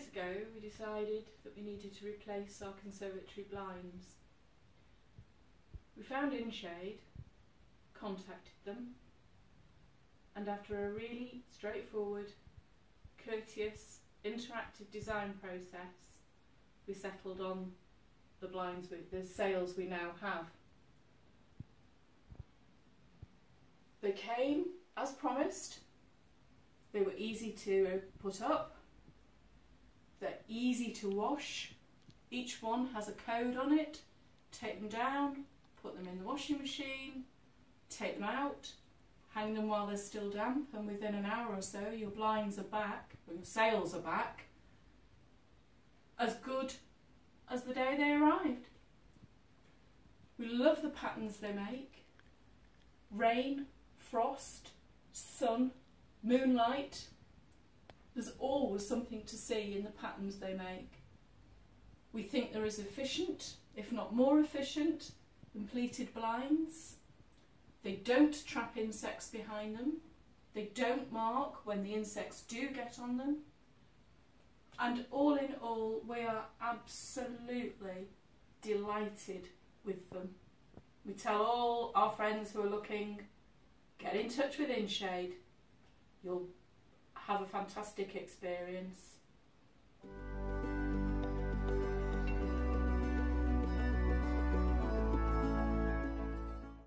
ago we decided that we needed to replace our conservatory blinds. We found InShade, contacted them, and after a really straightforward, courteous, interactive design process, we settled on the blinds with the sails we now have. They came as promised. They were easy to put up. They're easy to wash. Each one has a code on it. Take them down, put them in the washing machine, take them out, hang them while they're still damp, and within an hour or so your blinds are back, or your sails are back, as good as the day they arrived. We love the patterns they make. Rain, frost, sun, moonlight. There's always something to see in the patterns they make. We think they're as efficient, if not more efficient, than pleated blinds. They don't trap insects behind them. They don't mark when the insects do get on them. And all in all, we are absolutely delighted with them. We tell all our friends who are looking, get in touch with InShade. You'll have a fantastic experience.